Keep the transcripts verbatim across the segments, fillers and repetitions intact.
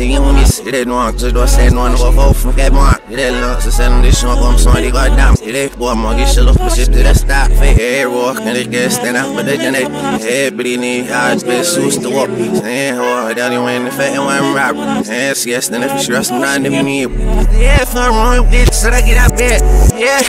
sim, eu me sei, não antes do ser no ano vou ficar bom. Ele não se sente deixa uma comissão de guardar. Ele boa mão que chelo você precisa estar fair work and it gets stand up but the net. Hey, brini, hard best sus to up. Hey, oh, that you in the fat and one rap. Yes, yes, then if you stress me down to me. Yeah, if I'm wrong with it, so I get out there. Yeah,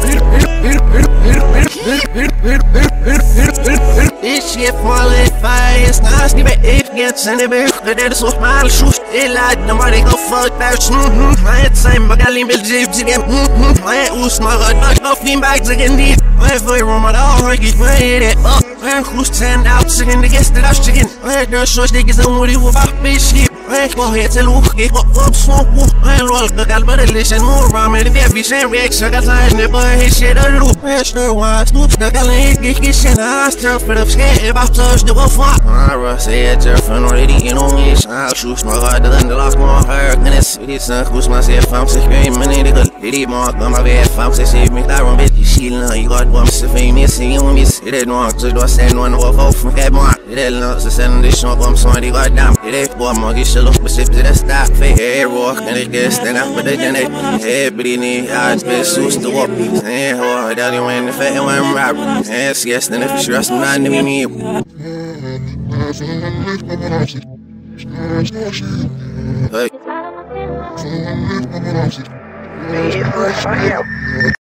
this shit falling fire, it's not stupid. If you get sent it back, but that is so small, shoot it like nobody go fuck that. Mm-hmm. I ain't saying, but I leave it gyps again. Mm-hmm. I ain't who's my god, but no feed bags again. I ain't for your room at all, I get my head up. I ain't who's ten out, chicken, the guest that I was chicken. I ain't no short niggas, I'm with you about bitch shit. I ain't go ahead, tell you, get up, up, smoke, whoop. I ain't roll, I got but a listen, more around me, the baby, same reaction, I got time, the boy, his shit, I do. I sure want to, I got a get get shit, I still for the scared about touch the wolf. I was a girlfriend already, you know, I'll shoot my heart, then the lock more hurt, and it's it's not who's myself, I'm sick, I'm a nigga, lady, mark on my bed, I'm sick, save me, that one bit, she know, you got one, so famous, and you miss it, I don't just do send one of off from that one, it not to send this shop, I'm sorry, got damn, it boy, my get shit up, but if it's stop, fair walk, and it gets stand up, but the net, hey, brini, hard best sus to up, hey, oh, that you in the fat and one rap, yes, yes, then if you stress me down to me. Hey.